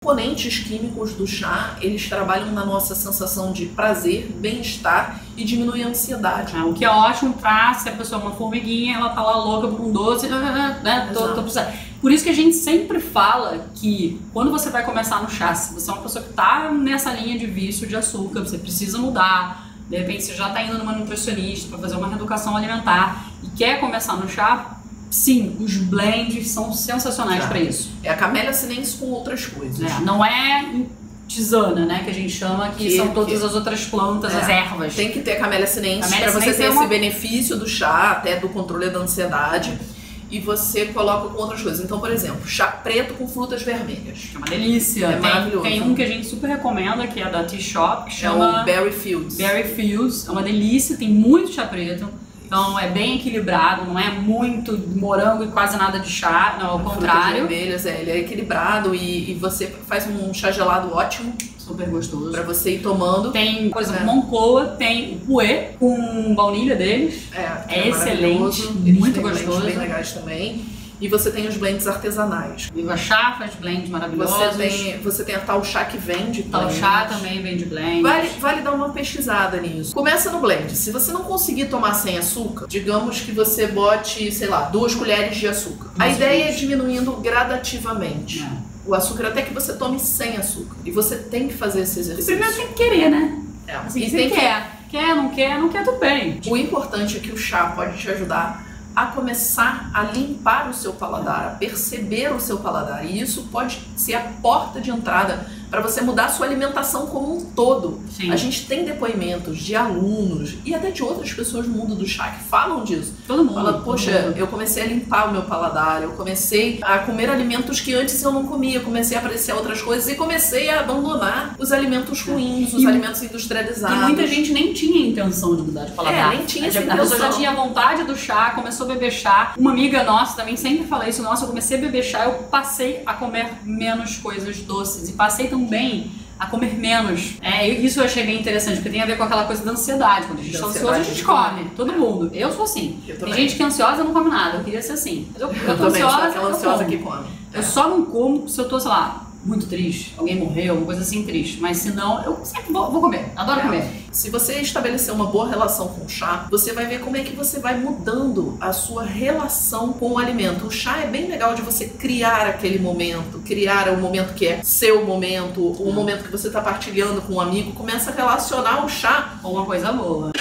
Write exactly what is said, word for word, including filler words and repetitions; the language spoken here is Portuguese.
componentes químicos do chá, eles trabalham na nossa sensação de prazer, bem-estar e diminuem a ansiedade. É, o que é ótimo pra, se a pessoa é uma formiguinha, ela tá lá louca por um doce, né? Tô, tô precisando. Por isso que a gente sempre fala que quando você vai começar no chá, se você é uma pessoa que tá nessa linha de vício de açúcar, você precisa mudar, de repente você já tá indo numa nutricionista para fazer uma reeducação alimentar e quer começar no chá, sim, os blends são sensacionais para isso. É a Camellia sinensis com outras coisas. É, não é tisana, né, que a gente chama, que, que são todas que... as outras plantas, é, as ervas. Tem que ter a Camellia sinensis para você ter é uma... esse benefício do chá, até do controle da ansiedade. E você coloca com outras coisas. Então, por exemplo, chá preto com frutas vermelhas. É uma delícia. É tem, maravilhoso. Tem um que a gente super recomenda, que é da Tea Shop, que chama... É o Berry Fields. Berry Fields. É uma delícia, tem muito chá preto. Então é bem equilibrado, não é muito morango e quase nada de chá, não, ao contrário. Frutas vermelhas, é, ele é equilibrado e, e você faz um chá gelado ótimo. Super gostoso. Pra você ir tomando. Tem, por exemplo, é. Moncloa, tem o Puê com baunilha deles. É, é, é excelente, Eles muito têm gostoso. Bem legais também. E você tem os blends artesanais. Viva Chá faz blends maravilhosos. Você tem, você tem a Tal Chá que vende blends. Tal Chá também vende blends. Vale, vale dar uma pesquisada nisso. Começa no blend. Se você não conseguir tomar sem açúcar, digamos que você bote, sei lá, duas colheres de açúcar. Nossa, a ideia Deus. é diminuindo gradativamente. É. O açúcar até que você tome sem açúcar. E você tem que fazer esse exercício. Primeiro tem que querer, né? É. Assim, e você tem quer. Que... Quer, não quer, não quer, tudo bem. O importante é que o chá pode te ajudar a começar a limpar o seu paladar, a perceber o seu paladar. E isso pode ser a porta de entrada para você mudar a sua alimentação como um todo. Sim. A gente tem depoimentos de alunos e até de outras pessoas no mundo do chá que falam disso. Todo mundo. Fala, poxa, eu comecei a limpar o meu paladar, eu comecei a comer alimentos que antes eu não comia, comecei a apreciar outras coisas e comecei a abandonar os alimentos ruins, os e, alimentos industrializados. E muita gente nem tinha intenção de mudar de paladar. É, nem tinha essa A pessoa já tinha vontade do chá, começou a beber chá. Uma amiga nossa também sempre fala isso, nossa, eu comecei a beber chá, eu passei a comer menos coisas doces e passei também a comer menos. É, isso eu achei bem interessante, porque tem a ver com aquela coisa da ansiedade. Quando a gente está ansioso, a gente come. Todo mundo. Eu sou assim. Eu tem gente que é ansiosa e não come nada. Eu queria ser assim. Mas eu, eu, eu tô também ansiosa, sou aquela eu ansiosa como. que come. Eu só não como se eu tô, sei lá, muito triste, alguém morreu, alguma coisa assim triste. Mas se não, eu sempre vou, vou comer. Adoro é. comer. Se você estabelecer uma boa relação com o chá, você vai ver como é que você vai mudando a sua relação com o alimento. O chá é bem legal de você criar aquele momento, criar o momento que é seu momento, o momento que você está partilhando com um amigo. Começa a relacionar o chá com uma coisa boa.